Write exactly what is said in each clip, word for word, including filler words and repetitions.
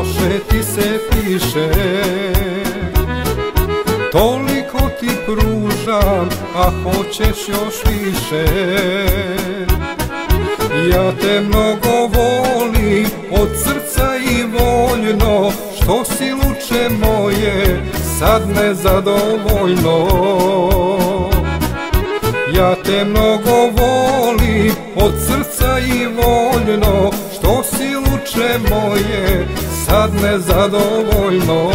loše ti se piše. Toliko ti pružam, a hoćeš još više. Ja te mnogo volim, od srca i voljno, što si luče moje, sad nezadovoljno. Ja te mnogo volim, od srca i voljno, što si luče moje, sad nezadovoljno.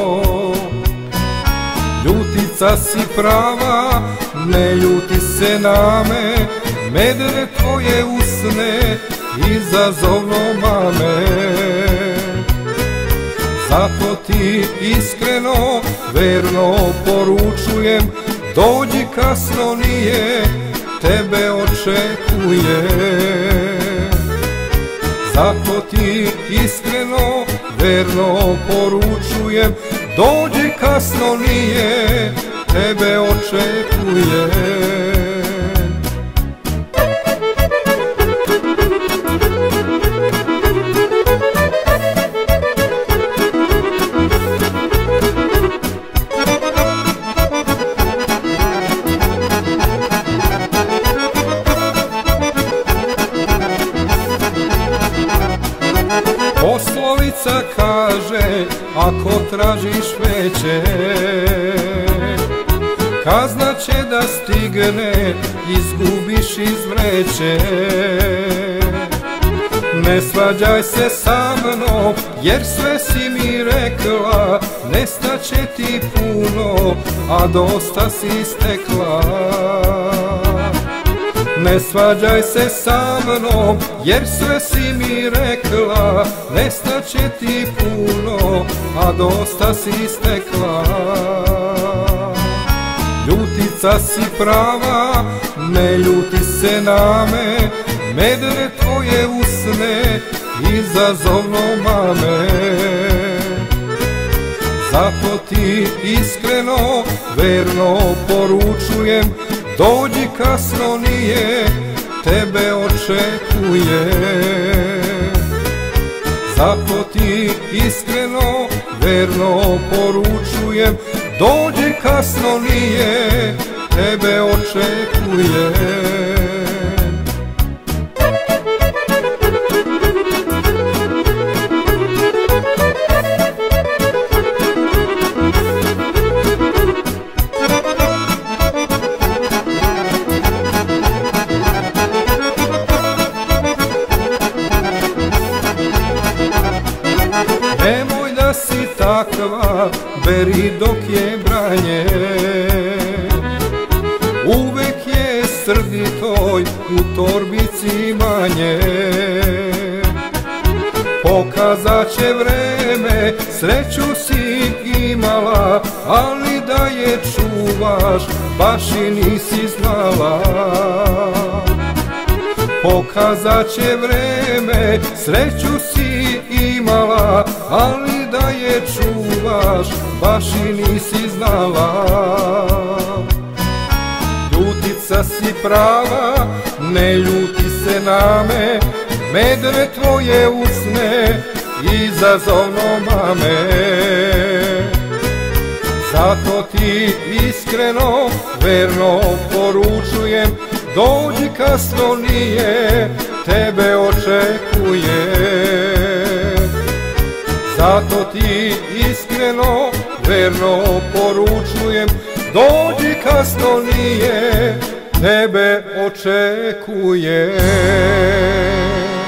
Ljutica si prava, ne ljuti se na me, medre tvoje usne izazovno mame. Zato ti iskreno, verno poručujem, dođi kasno nije, tebe očekuje. Zato ti iskreno, verno poručujem, dođi kasno nije, tebe očekuje. Poslovica kaže, ako tražiš veće, kazna će da stigne, izgubiš iz vreće. Ne svađaj se sa mnom, jer sve si mi rekla, nestaće ti puno, a dosta si stekla. Ne svađaj se sa mnom, jer sve si mi rekla, nestaće ti puno, a dosta si stekla. Ljutica si prava, ne ljuti se na me, medre tvoje usne izazovno mame. Zato ti iskreno, verno poručujem, dođi kasno nije, tebe očekuje. Zato ti iskreno, verno poručujem, dođi kasno nije, tebe očekuje. Nemoj da si takva, beri dok je branje. Uvek je srditoj u torbici manje. Pokazat će vreme, sreću si imala, ali da je čuvaš, baš i nisi znala. Pokazat će vreme, sreću si imala, ali da je čuvaš, baš i nisi znala. Ljutica si prava, ne ljuti se na me, medre tvoje usne izazovno mame. Zato ti iskreno, verno poručujem, dođi kasno nije, tebe očekuje. Zato ti iskreno, verno poručujem, dođi kasno nije, tebe očekuje.